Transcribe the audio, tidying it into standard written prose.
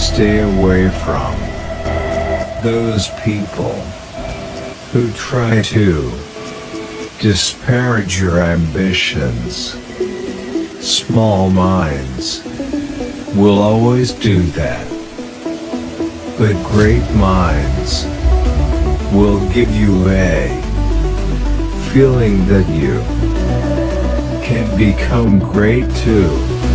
stay away from those people who try to disparage your ambitions. Small minds will always do that, but great minds will give you a feeling that you can become great too.